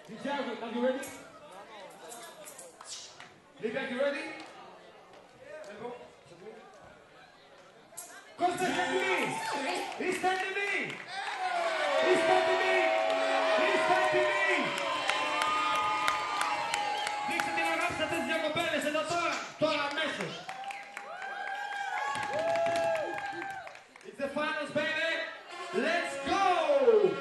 Jared, are you ready? Livia, you ready? Costa Jacqueline! He's standing me! He's standing me! He's standing me! Dice di ragazza te gioco bene, se da tua message. It's the finals, baby! Let's go!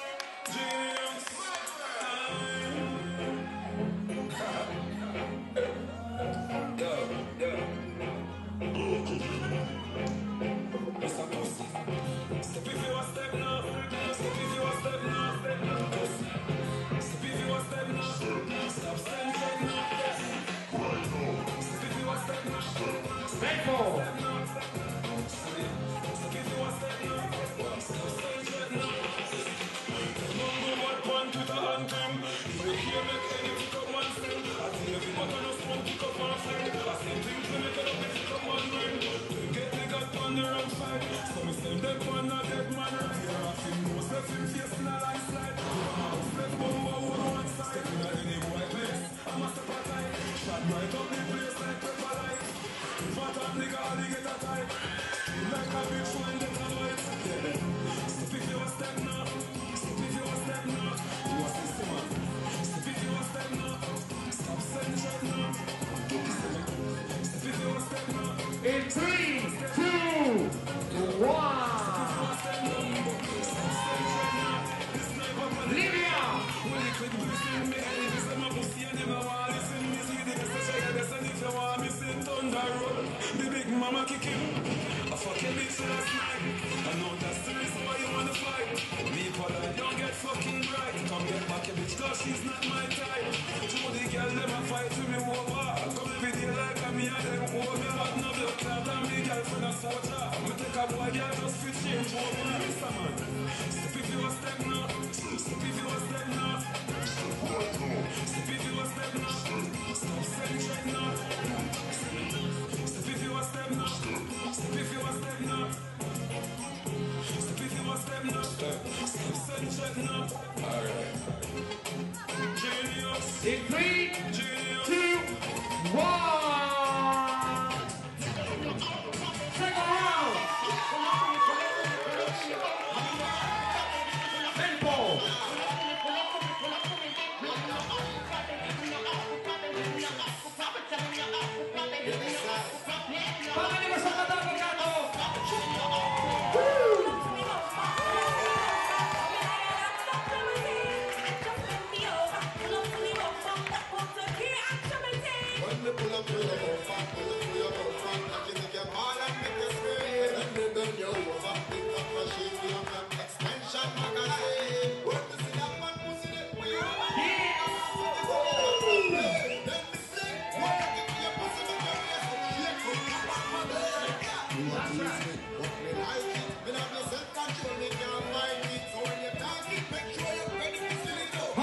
In 3, 2, 1. The big mama kick him. I fuck your bitch last night. I know that's the reason why you wanna fight. Me polite, don't get fucking right. Come get back your bitch, cause she's not my type. Two the girl never fight to me over. Come every day like a me and them over. Me hot no blood clot and me girlfriend a soldier. Me take a boy girl just fit change over. Mr. Man, step if you a step now. Step if you a step now. Step if you a step now. Stop saying check now. Step if you a step now. Step if you a step now. Step if you a step now. Stop saying check now. Alright. Genius. In 3, 2, 1. Second round. Tempo. Pangani sa katawag gato. When they pull up to your boat, pull up to your boat, and you make your ball and make you scream. When they bend you over, pick up machine, you have extension magazine. When you see that man pussy, they wheel. Then we say, what you give me your pussy, make your face up, shake from the back of the head. That's right. But me like it, me have your self-control, me can't mind it. So when you talk it, make sure you're ready to see it out.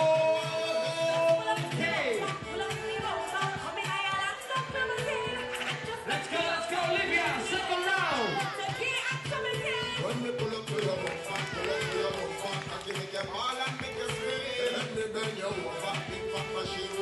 Let's go, Olivia, second round. When me pull up to your bumper, pull up to your bumper, I give you your ball and make you scream. When they bend you over, big fat machine.